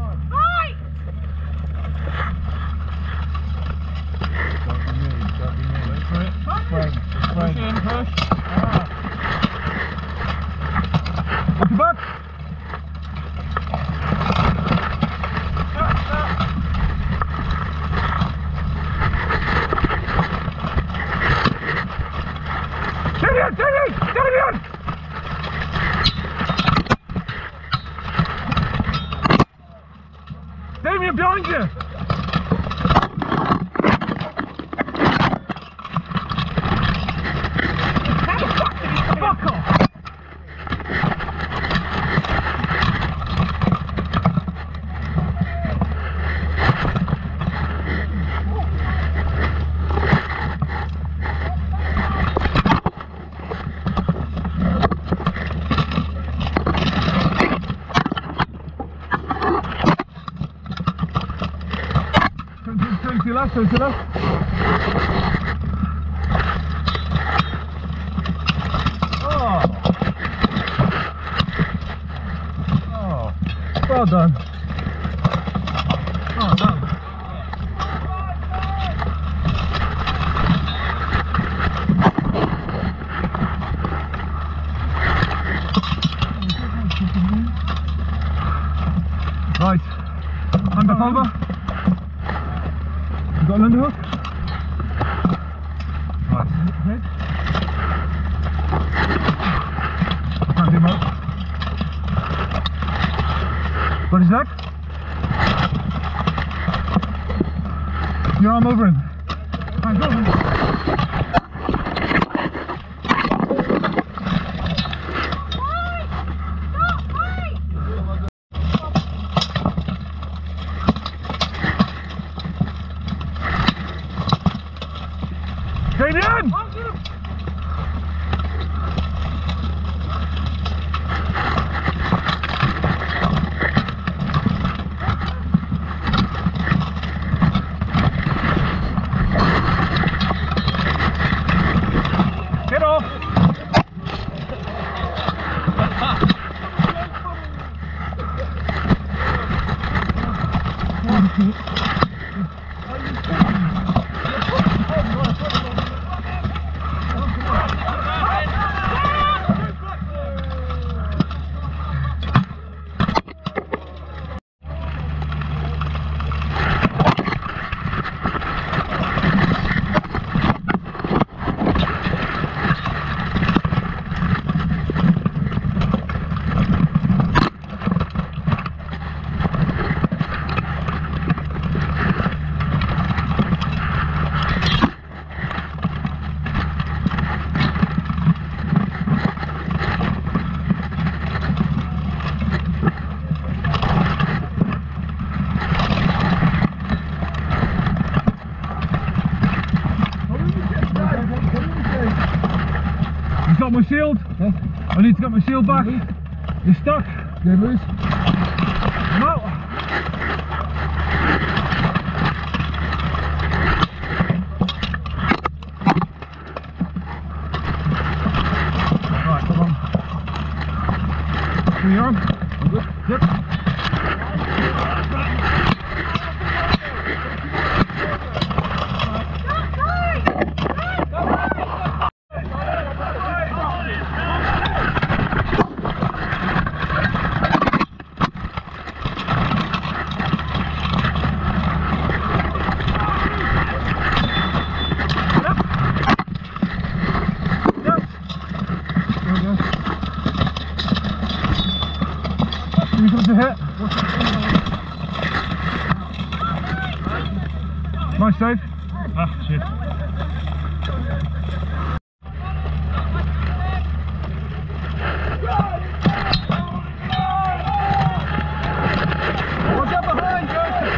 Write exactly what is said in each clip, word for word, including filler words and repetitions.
Damien, behind you! Fuck off! Turn to your left, turn to your left. Oh. Oh. Well done. Well done. Right. Hand back over. You got an underhook? Right. Head. I can't do much. Got his leg? Your arm over him. Hands over him. Damien! Get off! He's got my shield. Huh? I need to get my shield back. You're stuck. Go loose. I'm out. Right, come on. Bring your arm. I'm good. Yep. You come to hit. Nice save. Ah, shit. Watch out behind, Joseph.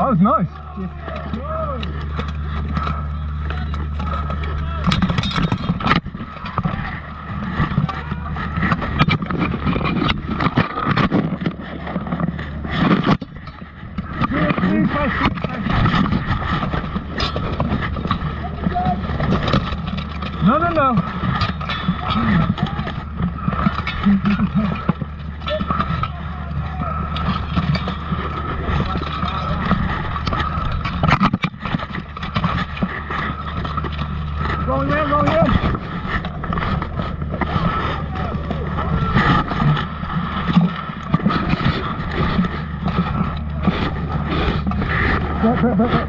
that was nice. No, no, no. Rolling in, rolling in. Back, back, back, back.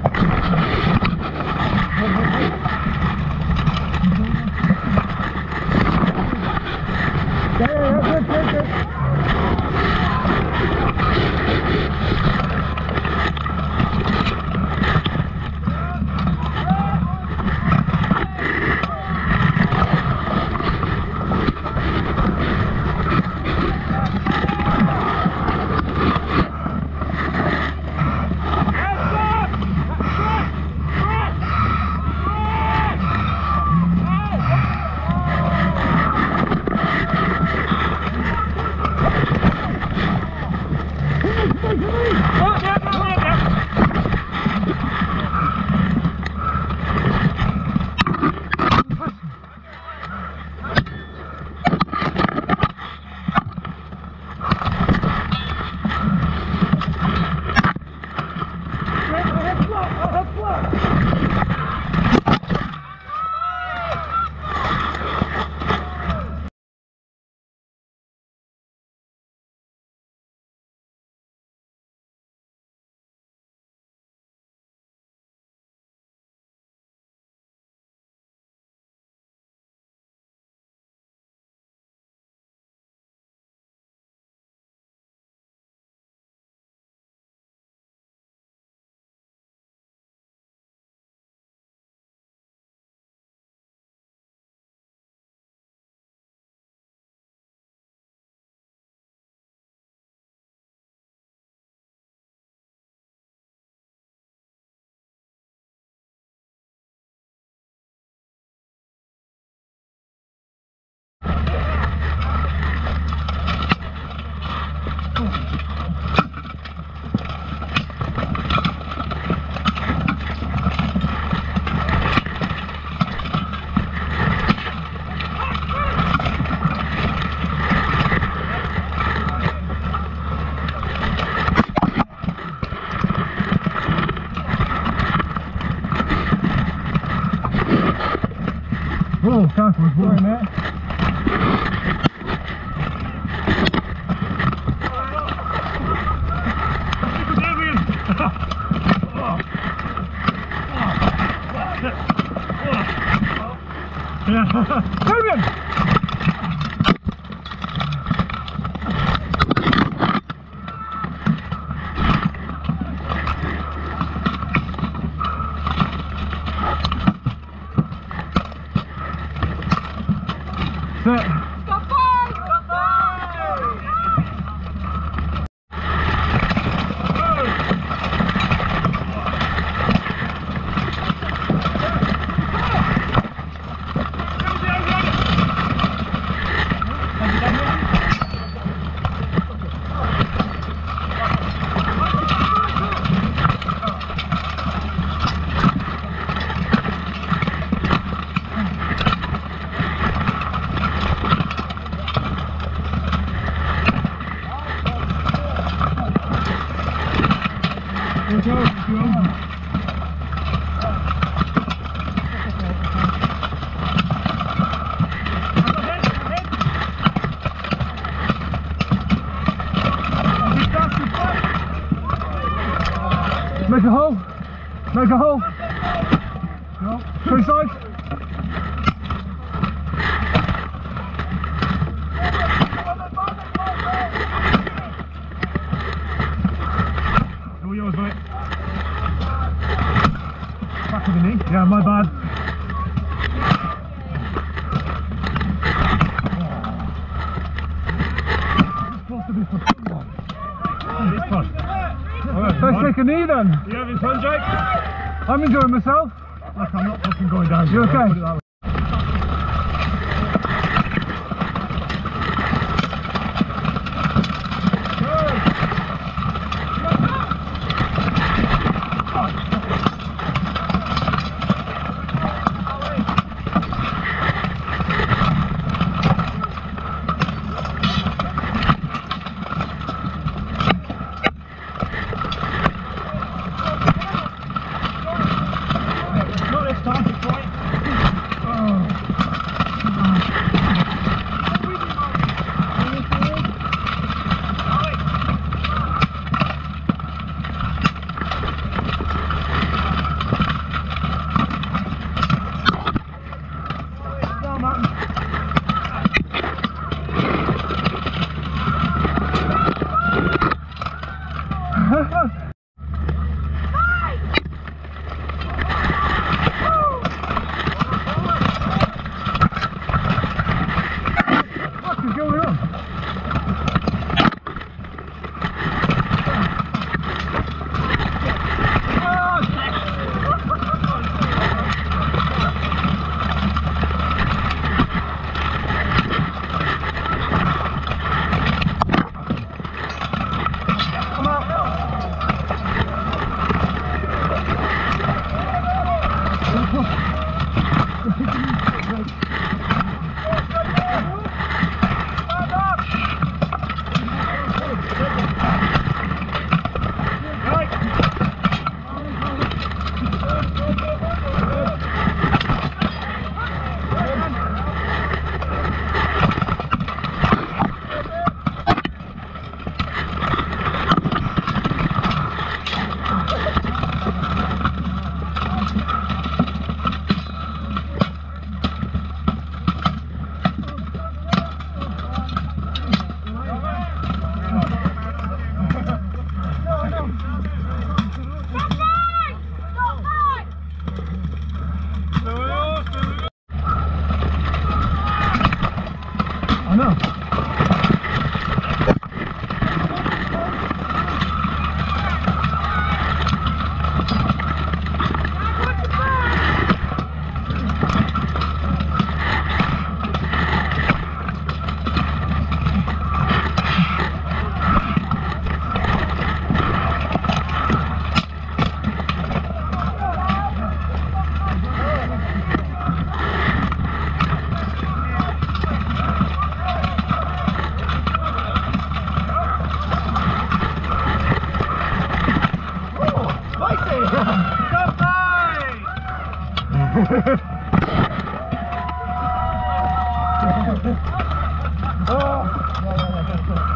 Yeah, yeah, yeah, good, good, good. Oh, that was boring there. Fabian! Sit. Make a hole. Make a hole. No. Three sides. All yours, mate. Back of the knee. Yeah, my bad. It's supposed to be for someone. It's fun. Let's take a knee then. You having fun, Jake? I'm enjoying myself. Look, I'm not fucking going down. You okay? Oh.